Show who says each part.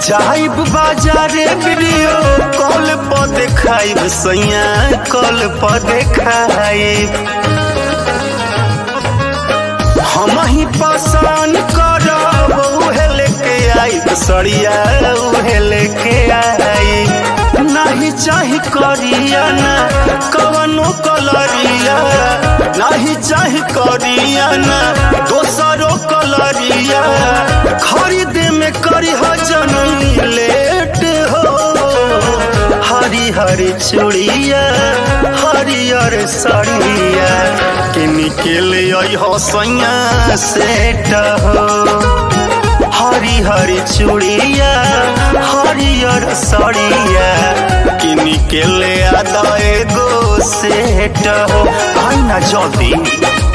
Speaker 1: जाइब बाजारे video call पर देखाइब सैया कॉल पर देखाइब हम ही पसंद करब उहे लेके आइब सड़िया उहे लेके आइब नहीं चाही करिया ना कवनो कलरिया नहीं चाही करिया ना दोसरो कलरिया खरीदे में करी जननी लेट हो हरी हरी चूड़िया हरियर सड़िया के निकले हो सैया सेट हो हरी हरी चूड़िया हरियर सड़िया के निकले आदा एगो सेट हो आई ना जल्दी।